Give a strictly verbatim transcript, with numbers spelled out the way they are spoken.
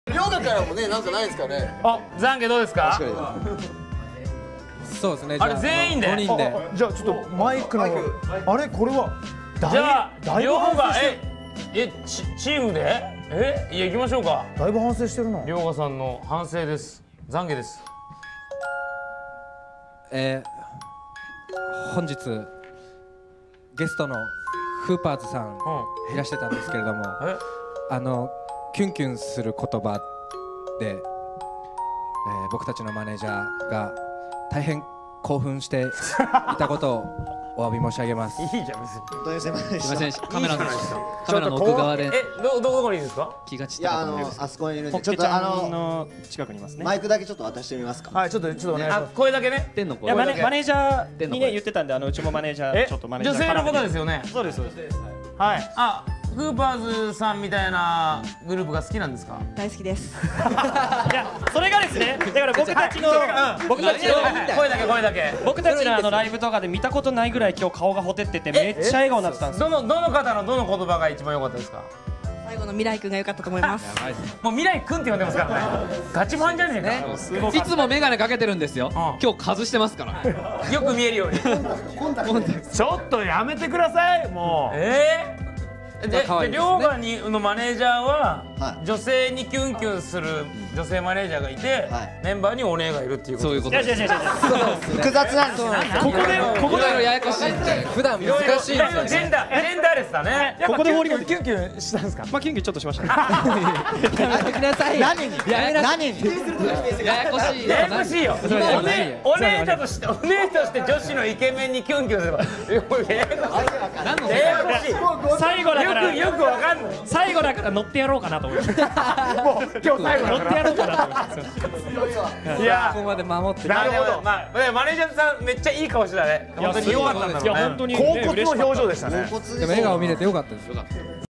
ヨガからもね、なんかないですかね。 あ、懺悔どうですか。 そうですね。 あれ全員で。 ごにんで。 じゃあちょっとマイクのあれこれはじゃあだいぶ両方が反省してええチチームでえいや行きましょうか。 だいぶ反省してるな。 りょうがさんの反省です。懺悔です。 えー、本日ゲストのフーパーズさんいらしてたんですけれども、 えあのキュンキュンする言葉で、えー、僕たちのマネージャーが大変興奮していたことをお詫び申し上げます。 いいじゃん別に。 本当にすみませんでした。 すみません、カメラのカメラの奥側でえどどこにいるんですか。 気が散っいや、あたかと思います。 のあそこにいるんで、ちょっホッケちゃとあのんの近くにいますね。 マイクだけちょっと渡してみますか。 はい、ちょっとちょっとお願いしあます。 声だけね。 天の声いやマネマネージャーにね天の声言ってたんで、あのうちもマネージャえーちょっとマネージャー女性の方ですよね。 そうですそうです。 はい。あフーパーズさんみたいなグループが好きなんですか。 大好きです。 いやそれがですね、だから僕たちの僕たちの声だけ声だけ。 僕たちのあのライブとかで見たことないぐらい今日顔がほてっててめっちゃ笑顔になってたんですよ。 どのどの方のどの言葉が一番良かったですか。 最後の未来くんが良かったと思います。 もう未来くんって呼んでますからね。ガチファンじゃねえか。 すごかったいつもメガネかけてるんですよ。今日外してますからよく見えるように。 ちょっとやめてくださいもう。 ええ。で、 可愛いですねりょうがにのマネージャーは、 はい女性にキュンキュンする女性マネージャーがいて、 はいメンバーにお姉がいるっていうこと。 そういうことです。 いやいやいやいや複雑なんですよ。 ここでここいろいろでややこしいんで普段いろいろ難しいんいろいろですよね。 ジェンダージェンダーレスだね。 ここで放り込んでキュンキュンしたんですか。 まあキュンキュンちょっとしましたね。 やめてください。 何にやめなさい。 何にややこしい。 ややこしいよ。 それはお姉お姉だとしてお姉として女子のイケメンにキュンキュンすればややこしい。 何の世や界。 やこしい。 最後だからよくよくわかんない。 最後だから乗ってやろうかなと思って。 もう今日最後乗だから。 ってやろうかなと思って。 いやここまで守ってる。 なるほど。まあねマネージャーさんめっちゃいい顔してたね。本当に良かったんだろうね。 いや本当に甲ね骨の表情でしたね。 甲骨でも笑顔見れてよかったですよ。